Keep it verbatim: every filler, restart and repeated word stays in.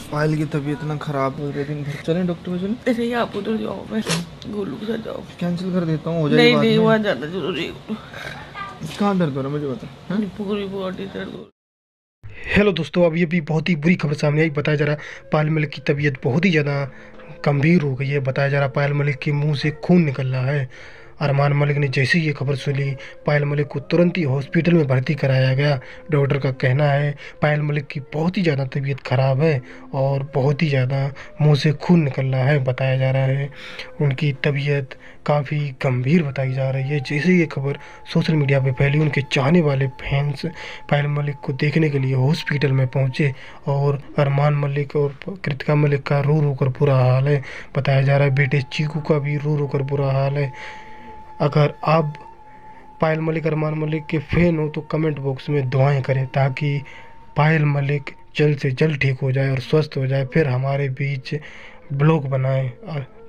पायल की तबीयत ना खराब हो रही है दिन भर। चलें डॉक्टर में चलें? नहीं आप उधर जाओ, मैं गोलू के साथ जाओ। कैंसिल कर देता हूँ, हो जाएगी नहीं बाद नहीं में। वहाँ जाना जरूरी है। कहाँ दर्द हो रहा है मुझे बता। हाँ? पूरी बॉडी दर्द हो। हेलो दोस्तों, अब ये भी बहुत ही बुरी खबर सामने आई। बताया जा रहा है पायल मलिक की तबीयत बहुत ही ज़्यादा गंभीर हो गई है। बताया जा रहा है पायल मलिक के मुंह से खून निकल रहा है। अरमान मलिक ने जैसे ही ये खबर सुनी, पायल मलिक को तुरंत ही हॉस्पिटल में भर्ती कराया गया। डॉक्टर का कहना है पायल मलिक की बहुत ही ज़्यादा तबीयत खराब है और बहुत ही ज़्यादा मुंह से खून निकल रहा है। बताया जा रहा है उनकी तबीयत काफ़ी गंभीर बताई जा रही है। जैसे ये खबर सोशल मीडिया पे फैली, उनके चाहने वाले फैंस पायल मलिक को देखने के लिए हॉस्पिटल में पहुंचे और अरमान मलिक और कृतिका मलिक का रो रो कर बुरा हाल है। बताया जा रहा है बेटे चीकू का भी रो रो कर बुरा हाल है। अगर आप पायल मलिक अरमान मलिक के फैन हो तो कमेंट बॉक्स में दुआएं करें ताकि पायल मलिक जल्द से जल्द ठीक हो जाए और स्वस्थ हो जाए, फिर हमारे बीच ब्लॉग बनाए।